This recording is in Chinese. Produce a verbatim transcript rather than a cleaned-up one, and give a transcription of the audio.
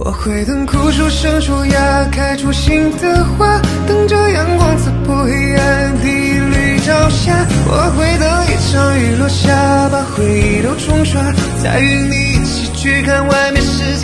我会等枯树生出芽，开出新的花，等着阳光刺破黑暗，第一缕朝霞。我会等一场雨落下，把回忆都冲刷，再与你一起去看外面世界。